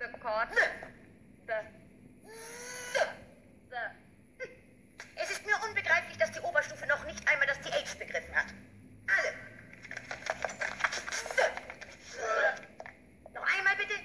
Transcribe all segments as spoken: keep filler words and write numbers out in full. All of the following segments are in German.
The court. The. The. Es ist mir unbegreiflich, dass die Oberstufe noch nicht einmal das T H begriffen hat. Alle. Noch einmal bitte.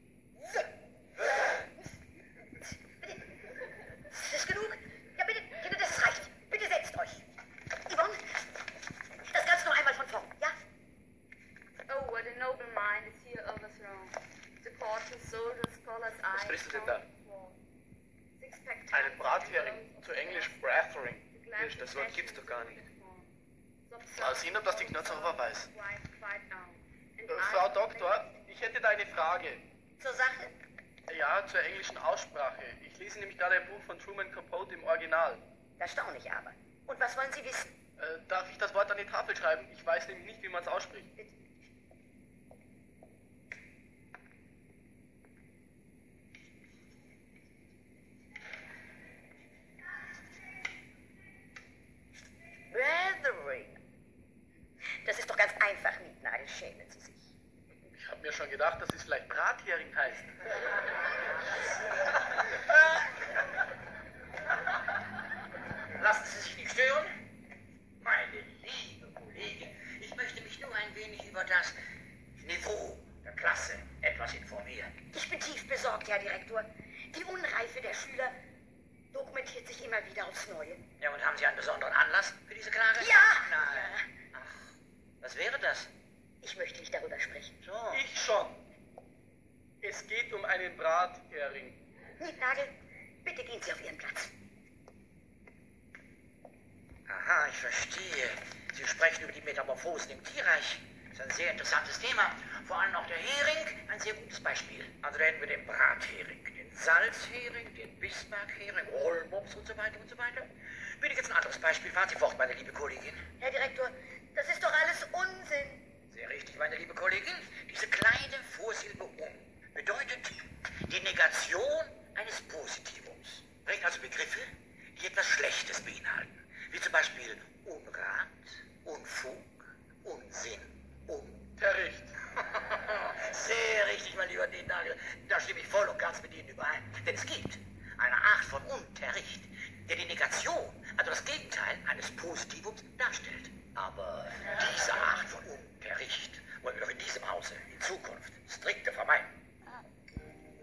Bitte. Ist das genug? Ja, bitte, bitte, das reicht. Bitte setzt euch. Yvonne, das Ganze noch einmal von vorn, ja? Oh, what a noble mind is here overthrown. The court is soldiers, scholars, Was eyes. sprichst du denn da? Six-pack Einen Brathering, zu Englisch Brathering. Mensch, das Wort gibt's doch gar nicht. Mal sehen, ob das die Knotzhofer weiß. Äh, Frau Doktor, ich hätte da eine Frage. Zur Sache. Ja, zur englischen Aussprache. Ich lese nämlich gerade ein Buch von Truman Capote im Original. Erstaunlich aber. Und was wollen Sie wissen? Äh, darf ich das Wort an die Tafel schreiben? Ich weiß nämlich nicht, wie man es ausspricht. Bitte. Brathering. Das ist doch ganz einfach, Nietnagel, schämen Sie sich. Ich habe mir schon gedacht, dass es vielleicht Brathering heißt. Lassen Sie sich nicht stören. Meine liebe Kollegin, ich möchte mich nur ein wenig über das Niveau der Klasse etwas informieren. Ich bin tief besorgt, Herr Direktor. Die Unreife der Schüler dokumentiert sich immer wieder aufs Neue. Ja, und haben Sie einen besonderen Anlass für diese Klage? Ja! Nein. Ach, was wäre das? Ich möchte nicht darüber sprechen. So. Ich schon. Es geht um einen Brathering. Nietnagel, bitte gehen Sie auf Ihren Platz. Aha, ich verstehe. Sie sprechen über die Metamorphosen im Tierreich. Das ist ein sehr interessantes Thema. Vor allem auch der Hering, ein sehr gutes Beispiel. Also da hätten wir den Brathering, den Salzhering, den Bismarckhering, Rollmops und so weiter und so weiter. Bitte jetzt ein anderes Beispiel. Fahren Sie fort, meine liebe Kollegin. Herr Direktor, das ist doch alles Unsinn. Sehr richtig, meine liebe Kollegin. Diese kleine Vorsilbe um bedeutet die Negation eines Positivums. Bringt also Begriffe, die etwas Schlechtes beinhalten. Wie zum Beispiel Unrat, Unfug, Unsinn, Unterricht. Sehr richtig, mein lieber Nietnagel. Da stimme ich voll und ganz mit Ihnen überein. Denn es gibt eine Art von Unterricht, der die Negation, also das Gegenteil eines Positivums darstellt. Aber diese Art von Unterricht wollen wir doch in diesem Hause in Zukunft strikte vermeiden.